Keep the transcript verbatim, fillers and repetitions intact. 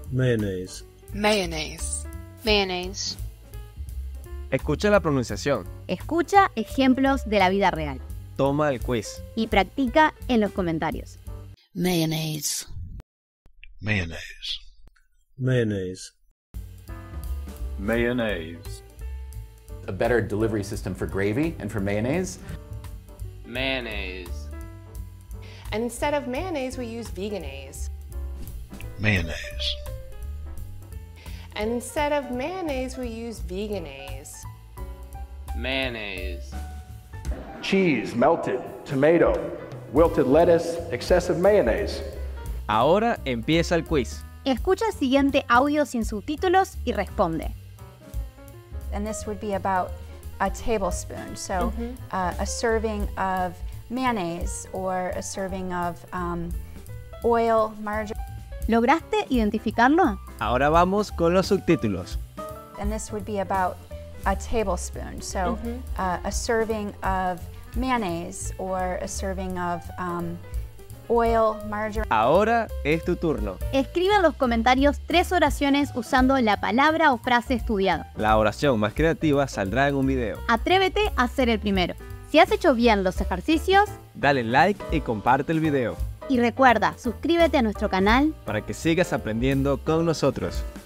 Mayonnaise. Mayonnaise. Mayonnaise. Escucha la pronunciación. Escucha ejemplos de la vida real. Toma el quiz. Y practica en los comentarios. Mayonnaise. Mayonnaise. Mayonnaise. Mayonnaise. A better delivery system for gravy and for mayonnaise. Mayonnaise. And instead of mayonnaise, we use veganese. Mayonnaise. And instead of mayonnaise, we use veganese. Mayonnaise. Cheese, melted, tomato, wilted lettuce, excessive mayonnaise. Ahora empieza el quiz. Escucha el siguiente audio sin subtítulos y responde. And this would be about a tablespoon, so Mhm. uh, a serving of mayonnaise or a serving of um, oil, margarine. ¿Lograste identificarlo? Ahora vamos con los subtítulos. And this would be about a tablespoon, so Mhm. uh, a serving of mayonnaise or a serving of um, oil, margarine. Ahora es tu turno. Escribe en los comentarios tres oraciones usando la palabra o frase estudiada. La oración más creativa saldrá en un video. Atrévete a ser el primero. Si has hecho bien los ejercicios, Dale like y comparte el video y recuerda, suscríbete a nuestro canal para que sigas aprendiendo con nosotros.